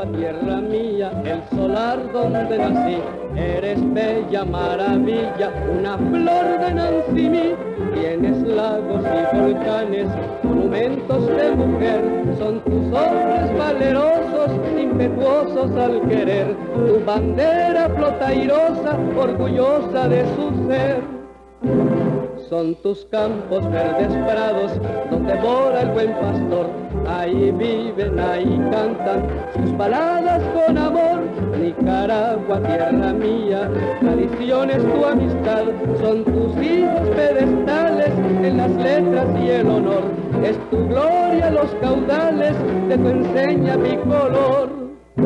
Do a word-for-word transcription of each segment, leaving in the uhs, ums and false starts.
Nicaragua, tierra mía, el solar donde nací. Eres bella maravilla, una flor de Nancimí. Tienes lagos y volcanes, monumentos de mujer. Son tus hombres valerosos, impetuosos al querer. Tu bandera flota airosa, orgullosa de su ser. Son tus campos verdes prados, donde mora el buen pastor. Ahí viven, ahí cantan sus baladas con amor. Nicaragua, tierra mía, tradiciones tu amistad. Son tus hijos pedestales en las letras y el honor. Es tu gloria los caudales de tu enseña bicolor.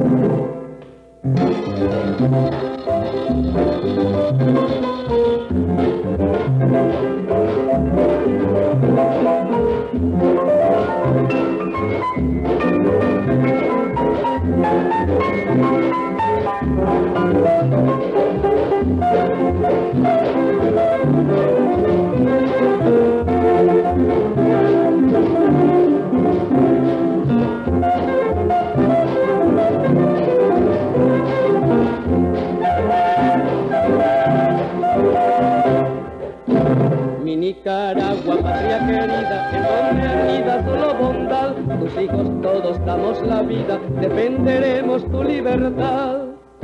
Mi Nicaragua, patria querida, en donde anida solo bondad, tus hijos todos damos la vida, defenderemos tu libertad.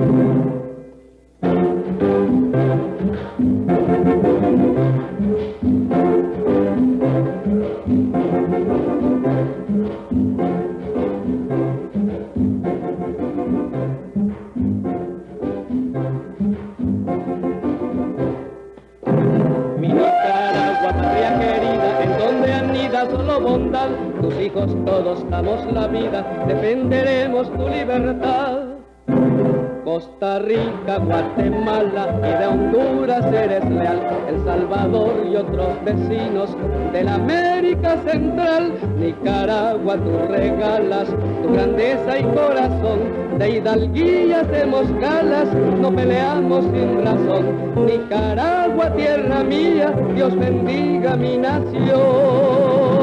Mi Nicaragua, patria querida, en donde anida solo bondad, tus hijos todos damos la vida, defenderemos tu libertad. Costa Rica, Guatemala y de Honduras eres leal, El Salvador y otros vecinos de la América Central. Nicaragua, tú regalas tu grandeza y corazón, de hidalguía hacemos galas, no peleamos sin razón. Nicaragua, tierra mía, Dios bendiga mi nación.